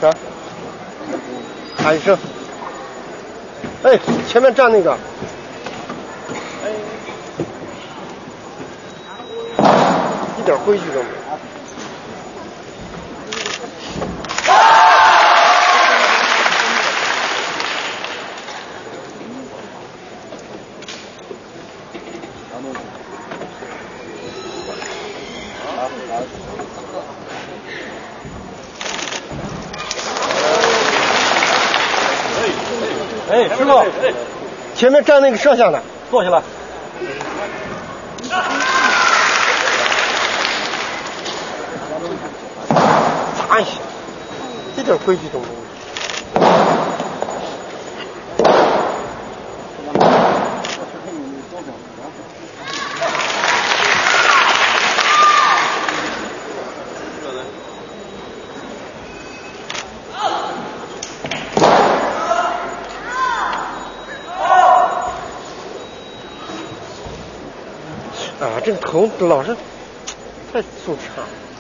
啊，喊一声。哎，前面站那个。一点规矩都没有。 哎，师傅， 前面站那个摄像的， 坐下来。 砸一下，一点规矩都没有。啊，这个头老是太粗长。